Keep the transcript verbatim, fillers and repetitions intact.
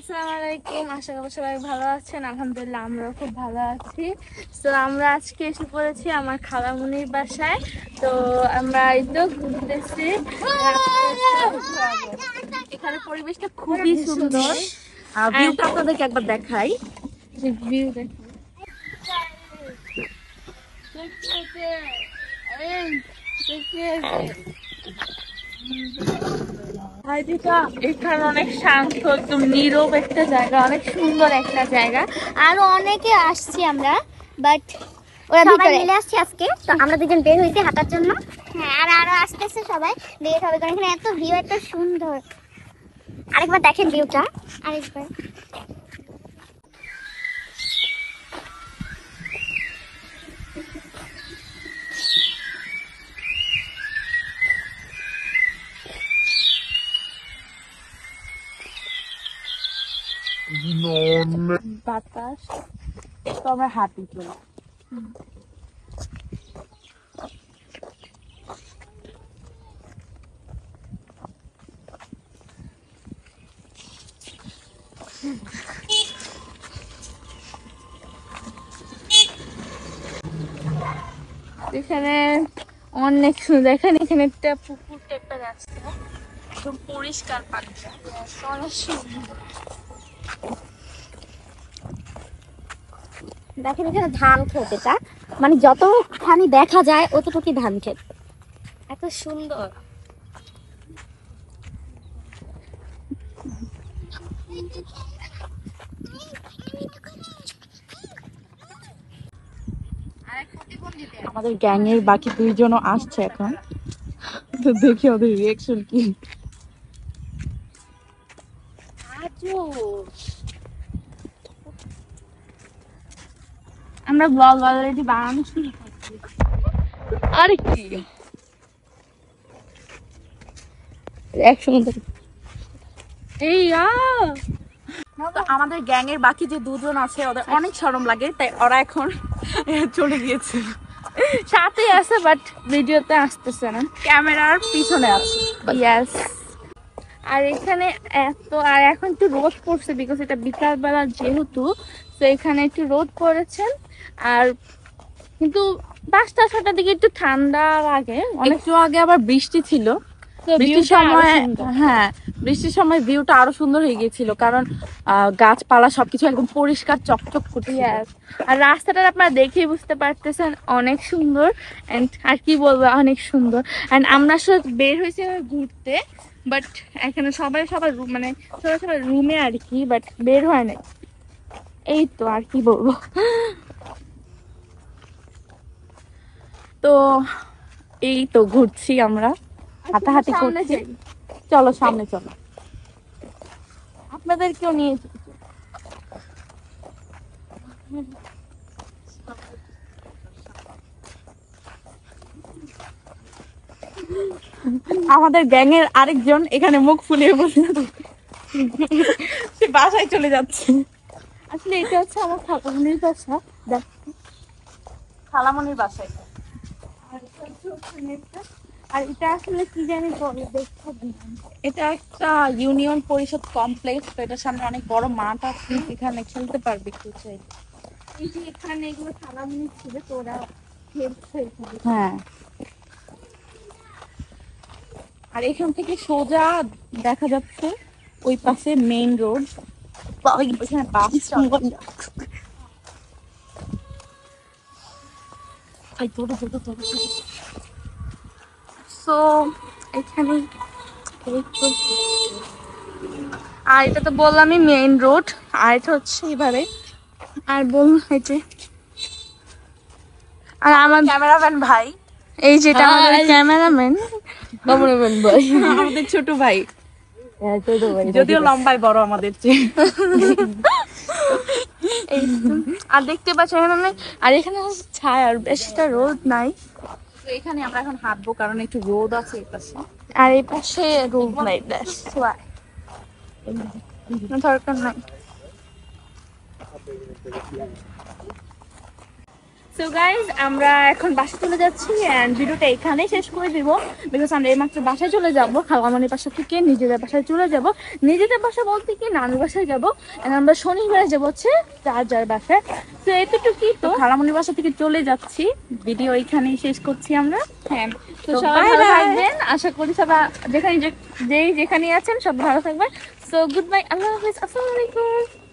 আসসালামু আলাইকুম, আশা করি সবাই ভালো আছেন। আলহামদুলিল্লাহ আমরাও খুব ভালো আছি। তো আমরা আজকে এসে পড়েছি আমার খালামুনির বাসায়। তো আমরা এই তো ঘুরতেছি, এখানে পরিবেশটা খুবই সুন্দর। ভিউটা আপনাদেরকে একবার দেখাই। ভিউ দেখুন, এখানে অনেক শান্ত, একদম নীরব একটা জায়গা, অনেক সুন্দর একটা জায়গা। আরো অনেকে আসছি আমরা, বাট ওরা সবাই মিলে আসছি আজকে। তো আমরা দুজন বের হইতে হাঁটার জন্য। হ্যাঁ, আর আরো আসতেছে সবাই, বের হবে কারণ এখানে এত ভিউ, এত সুন্দর। আরেকবার দেখেন ভিউটা, আরেকবার। বাতাস, তো আমরা হাঁটি চলো। এখানে অনেক সুন্দর। এখানে এখানে একটা পুকুর টাইপের আছে, একদম পরিষ্কার পানিটা, অনেক সুন্দর। দেখেন এখানে ধান ক্ষেত, এটা মানে যতখানি দেখা যায় অতটুকুই ধান ক্ষেত, এত সুন্দর। আমাদের গ্যাং এর বাকি দুইজনও আসছে এখন, তো দেখি ওদের রিঅ্যাকশন কি। আমরা ব্লগ অলরেডি বানানো শুরু করছি। আরে কি রিঅ্যাকশন এই আ তো আমাদের গ্যাং এর বাকি যে দুজন আছে ওদের অনেক শরম লাগে, তাই ওরা এখন চলে গিয়েছে। সাথে আছে বাট ভিডিওতে আসতেছে না, ক্যামেরার পিছনে আছে। ইয়েস। আর এখানে এত, আর এখন একটু রোদ পড়ছে বিকজ এটা বিকালবেলা যেহেতু, তো এখানে একটু রোদ পড়েছে। আর কিন্তু পাঁচটা ছটার দিকে একটু ঠান্ডা লাগে। একটু আগে আবার বৃষ্টি ছিল, বৃষ্টির সময় হ্যাঁ বৃষ্টির সময় ভিউটা আরো সুন্দর হয়ে গিয়েছিল, কারণ গাছপালা সবকিছু একদম পরিষ্কার চকচক করছে। আর রাস্তাটা আপনারা দেখেই বুঝতে পারতেছেন অনেক সুন্দর। এন্ড আর কি বলবো, অনেক সুন্দর। এন্ড আমরা আসলে বের হয়েছি ঘুরতে, বাট এখানে সবাই সবার মানে সবাই সবার রুমে আর কি, বাট বের হয় নাই। এই তো আর কি বলবো। তো এই তো ঘুরছি আমরা, হাঁটাহাঁটি করছি। চলো সামনে চলো, আপনাদেরকেও নিয়ে আমাদের গ্যাং এর আরেকজন এখানে মুখ ফুলিয়ে বসে সে বাসায় চলে যাচ্ছে। আসলে এটা হচ্ছে আমার খালামণির বাসা। দেখ, খালামণির বাসায়। আর এটা আসলে কি জানি বলে, দেখতে এটা একটা ইউনিয়ন পরিষদ কমপ্লেক্স, তো এটার সামনে অনেক বড় মাঠ আছে, এখানে খেলতে পারবে কেউ চাইলে। এই যে এখানে এগুলো খালামণি ছিল, তো ওরা খেলছে। হ্যাঁ, আর এখান থেকে সোজা দেখা যাচ্ছে ওই পাশে মেইন রোড, ওইখানে বাস সো এখানে, আর এটা তো বললামই মেইন রোড, আর এটা হচ্ছে এবারে, আর বললাম এই যে, আর আমার ক্যামেরাম্যান ভাই, এই যেটা আমাদের ক্যামেরাম্যান ক্যামেরাম্যান ভাই আমাদের ছোট ভাই, যদিও লম্বায় বড় আমাদের চেয়ে। এই তো। আর দেখতে পাচ্ছ এখানে, আর এখানে ছায়া, আর বেশিটা রোদ নাই। তো এখানে আমরা এখন হাঁটবো কারণ একটু রোদ আছে এই পাশে, আর এই পাশে রোদ নাই, দ্যাটস ওয়াই দরকার নাই। সো গাইজ আমরা এখন বাসা চলে যাচ্ছি অ্যান্ড ভিডিওটা এখানেই শেষ করে দিব বিকজ আমরা এইমাত্র বাসায় চলে যাব খালামণির বাসা থেকে নিজেদের বাসায় চলে যাব নিজেদের বাসা বলতে কি নানুর বাসায় যাবো and আমরা শনিবারে যাবো হচ্ছে যার যার বাসায়। তো এতটুকুই তো তো। খালামণির বাসা থেকে চলে যাচ্ছি, ভিডিও এখানেই শেষ করছি আমরা। হ্যাঁ, তো তো সবাই bye ভালো bye. থাকবেন, আশা করি সবাই যেখানে যে- যেই যেখানে আছেন সব ভালো থাকবেন। সো গুড বাই, আল্লাহ হাফিজ, আসসালামু আলাইকুম।